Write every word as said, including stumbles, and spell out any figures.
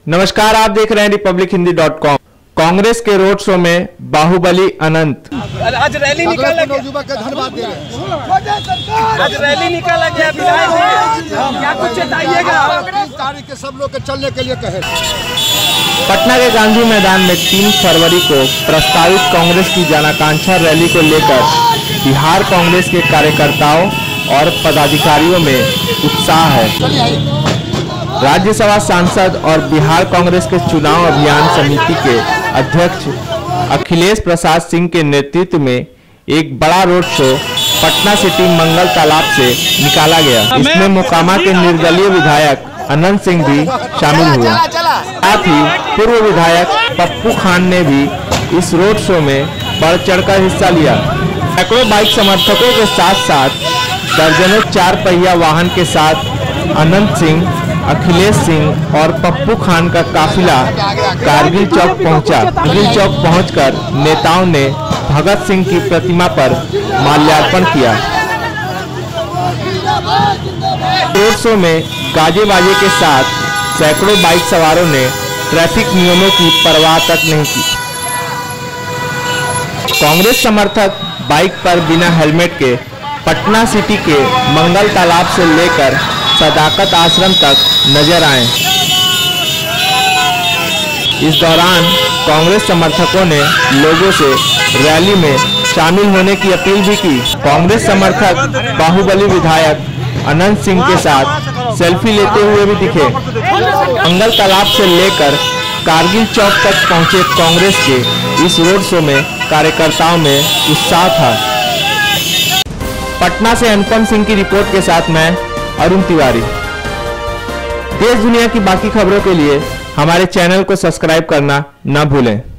नमस्कार, आप देख रहे हैं Republic Hindi dot com. Congress के रोड शो में बाहुबली अनंत। आज रैली निकाला गया, धन्यवाद दे रहे हैं। आज रैली निकाला गया, विधायक क्या कुछ बताइएगा? तारीख के सब लोग के चलने के लिए कहे। पटना के गांधी मैदान में तीन फरवरी को प्रस्तावित कांग्रेस की जनाकांक्षा रैली को लेकर बिहार कांग्रेस के कार्यकर्ताओं और पदाधिकारियों में उत्साह है। राज्यसभा सांसद और बिहार कांग्रेस के चुनाव अभियान समिति के अध्यक्ष अखिलेश प्रसाद सिंह के नेतृत्व में एक बड़ा road show Patna city Mangal Talab से निकाला गया। इसमें मोकामा के निर्दलीय विधायक अनंत सिंह भी शामिल हुए। साथ ही पूर्व विधायक पप्पू खान ने भी इस रोड शो में बढ़ चढ़कर हिस्सा लिया। सैकड़ों बाइक समर्थकों के साथ साथ दर्जनों चार पहिया वाहन के साथ अनंत सिंह, अखिलेश सिंह और पप्पू खान का काफिला कारगिल चौक पहुंचा। कारगिल चौक पहुंचकर नेताओं ने भगत सिंह की प्रतिमा पर माल्यार्पण किया। रोड शो में गाजे बाजे के साथ सैकड़ों बाइक सवारों ने ट्रैफिक नियमों की परवाह तक नहीं की। कांग्रेस समर्थक बाइक पर बिना हेलमेट के पटना सिटी के मंगल तालाब से लेकर सदाकत आश्रम तक नजर आए। इस दौरान कांग्रेस समर्थकों ने लोगों से रैली में शामिल होने की अपील भी की। कांग्रेस समर्थक बाहुबली विधायक अनंत सिंह के साथ सेल्फी लेते हुए भी दिखे। मंगल तालाब से लेकर कारगिल चौक तक पहुंचे कांग्रेस के इस रोड शो में कार्यकर्ताओं में उत्साह था। पटना से अनुपम सिंह की रिपोर्ट के साथ मैं अरुण तिवारी। देश दुनिया की बाकी खबरों के लिए हमारे चैनल को सब्सक्राइब करना न भूलें।